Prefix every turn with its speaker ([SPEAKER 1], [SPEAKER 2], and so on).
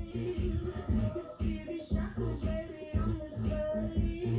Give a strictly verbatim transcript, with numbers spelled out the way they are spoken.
[SPEAKER 1] You see these shackles, baby, I'm the slave.